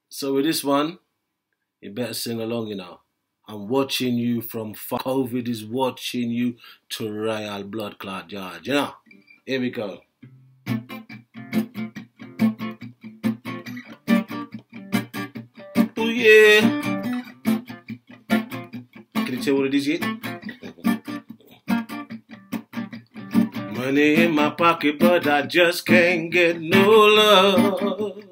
So with this one, you better sing along, you know. I'm watching you from far. COVID is watching you to Royal Blood Clot George. You know. Here we go. Oh yeah. Can you tell what it is yet? Money in my pocket, but I just can't get no love.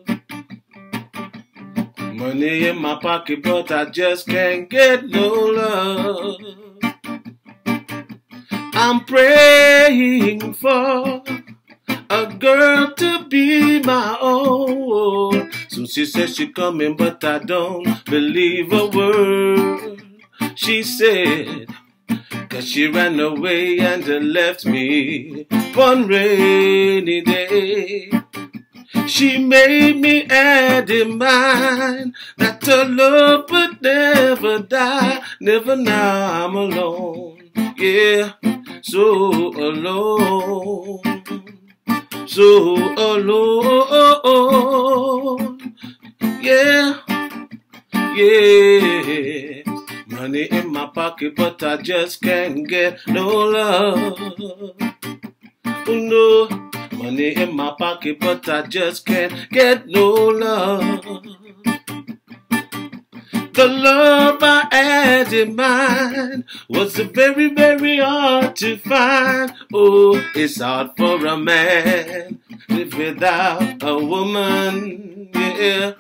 Money in my pocket, but I just can't get no love. I'm praying for a girl to be my own. So she says she coming, but I don't believe a word she said. 'Cause she ran away and left me one rainy day. She made me add in mind that her love would never die. Never now I'm alone. Yeah, so alone. So alone. Yeah, yeah. Money in my pocket, but I just can't get no love. Oh no. Money in my pocket, but I just can't get no love. The love I had in mind was very, very hard to find. Oh, it's hard for a man to live without a woman. Yeah.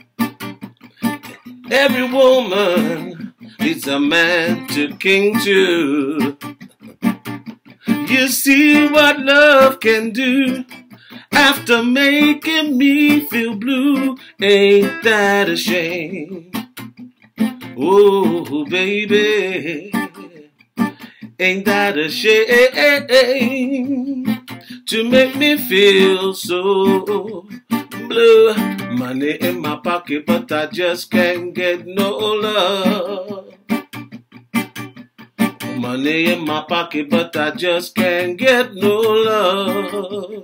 Every woman needs a man to cling to. You see what love can do after making me feel blue. Ain't that a shame? Oh, baby, ain't that a shame to make me feel so blue? Money in my pocket, but I just can't get no love. Money in my pocket, but I just can't get no love.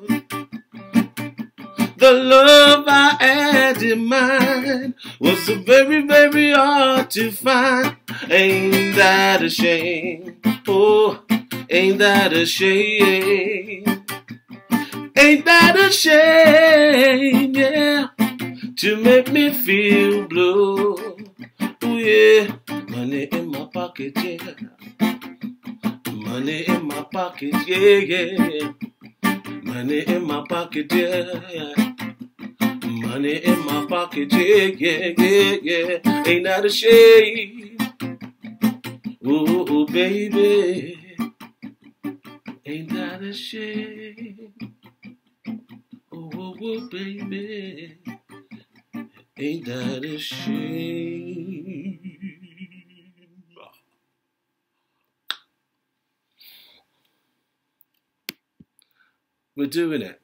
The love I had in mind was very, very hard to find. Ain't that a shame? Oh, ain't that a shame? Ain't that a shame, yeah, to make me feel blue? Oh yeah, money in my pocket, yeah. Money in my pocket, yeah, yeah. Money in my pocket, yeah. Money in my pocket, yeah, yeah, yeah, yeah. Ain't that a shame? Oh, baby. Ain't that a shame? Oh, baby. Ain't that a shame? We're doing it.